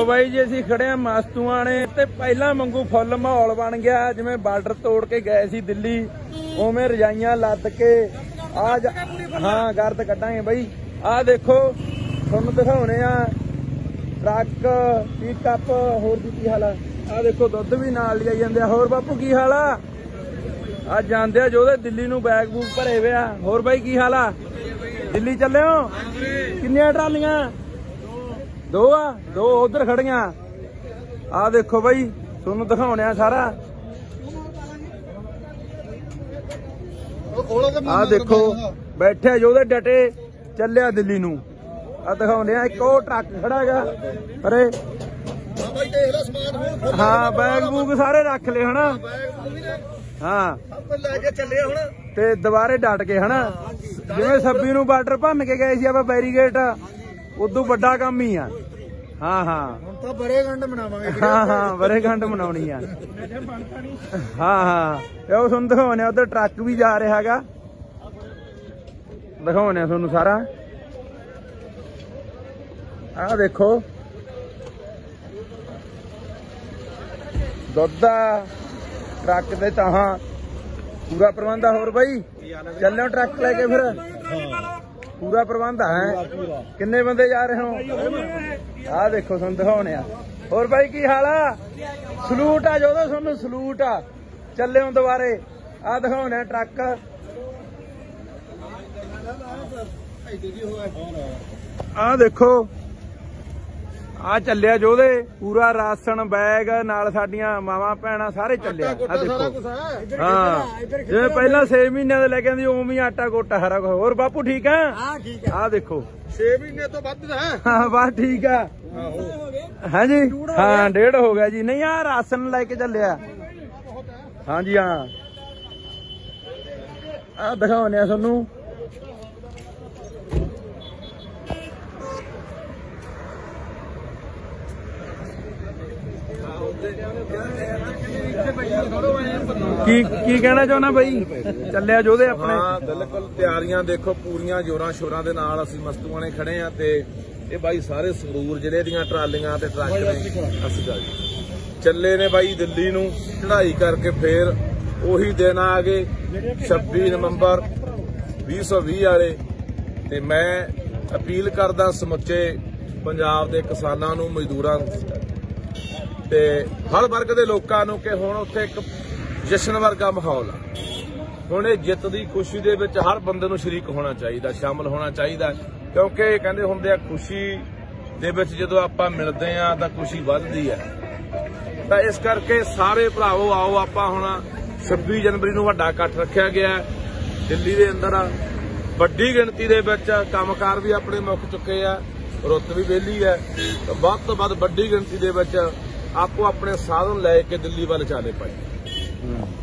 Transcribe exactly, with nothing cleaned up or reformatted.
ਬਾਈ ਜੀ ਅਸੀਂ ਖੜੇ ਆ ਮਸਤੂਆਂ ਨੇ ਤੇ ਪਹਿਲਾਂ ਵਾਂਗੂ ਫੁੱਲ ਮਾਹੌਲ ਬਣ ਗਿਆ ਜਿਵੇਂ ਬਾਰਡਰ ਤੋੜ ਕੇ ਗਏ ਸੀ ਦਿੱਲੀ ਉਵੇਂ ਰਜਾਈਆਂ ਲੱਦ ਕੇ ਆ ਹਾਂ ਗਰਦ ਕੱਢਾਂਗੇ ਬਾਈ। ਆ ਦੇਖੋ ਤੁਹਾਨੂੰ ਦਿਖਾਉਣੇ ਆ ਟਰੱਕ ਪਿਕਅਪ ਹੋਰ ਦੀ ਕੀ ਹਾਲ ਆ। ਆ ਦੇਖੋ ਦੁੱਧ ਵੀ ਨਾਲ ਲਿਜਾਈ ਜਾਂਦੇ ਆ। ਹੋਰ ਬਾਪੂ ਕੀ ਹਾਲ ਆ? ਆ ਜਾਂਦੇ ਆ ਜੋ ਦਿੱਲੀ ਨੂੰ ਬੈਗ ਬੂਗ ਭਰੇ ਵੇ ਆ। ਹੋਰ ਬਾਈ ਕੀ ਹਾਲ ਆ? ਦਿੱਲੀ ਚੱਲੇ ਹੋ? ਕਿੰਨੀਆਂ ਟਰਾਲੀਆਂ? दो आ दो उधर खड़िया। आ देखो भाई तुहानू दिखाने सारा। आ देखो बैठे जोधे डटे चलिया दिल्ली नू। आ दिखाने एक और ट्रक खड़ा है अरे हाँ बैग बूग सारे रख ले है ना। हाँ ते दोबारे डट के है ना जिवें छब्बी नू बार्डर भन के गए सी आपां बैरीगेट उदों वड्डा काम ही आ। हाँ हाँ बड़े गंढ मनावांगे। हाँ हाँ बड़े गंढ मनाउणी आ। हाँ हाँ तुहानू दिखाउने उधर ट्रक भी जा रहा है दिखाउने तुहानू सारा। आ देखो दुध दा ट्रक दे ताहां पूरा प्रबंध आ। होर बई चलो ट्रक लेके फिर पूरा प्रबंध है। किन्ने बंदे जा रहे हो? आ देखो तुम दिखाने। और भाई की हाल आ? सलूट आ जो तुहानू सलूट आ। चले हो दोबारे। आ दिखाने ट्रक। आ देखो आ चलिया जोधे पूरा राशन बैग नाल साडियां मावां भैणां सारे चले। आ देखो हाँ जिवें पहला छे महीने दे लेके आंदी उवें आटा गोटा सारा कुछ। होर बापू ठीक है? आ देखो छे महीने तो वध है। हाँ बस ठीक है। हाँ जी हाँ डेढ़ हो गया जी। नहीं आ राशन लेके चलिया। हाँ जी हाँ आ दिखाने तुहानू। की की कहना चाहना बई चलिया जोधे अपने? हाँ बिल्कुल तैयारियां देखो पूरियां जोरां शोरां दे नाल असीं मस्तूआं ने खड़े आ ते ये बाई सारे संगरूर जिले दीयां ट्रालियां ते ट्रक ने असीं चले ने बाई दिल्ली नूं चढ़ाई करके फिर उही दिन आ गए छब्बी नवंबर बीस सौ भी वाले। ते मैं अपील करदा समुचे पंजाब दे किसानां नूं मजदूरां ते हर वर्ग के लोगों नूं कि हुण उत्थे एक जश्न वर्गा माहौल आ। हुण इह जित दी खुशी दे विच हर बंदे नूं शरीक होना चाहिए शामिल होना चाहिए क्योंकि कहंदे हुंदे आ खुशी दे विच जदों आपां मिलदे आ तां खुशी वधदी है। तां इस करके सारे भरावो आओ आपां हुण छब्बी जनवरी नूं वड्डा इकट्ठ रखिया गया दिल्ली दे अंदर। वड्डी गिणती दे विच कामकार भी अपने मुक चुके आ रुत भी वेली है। तां वध तों वध वड्डी गिणती दे विच आपो अपने साधन लैके दिल्ली वाल चाले पाए।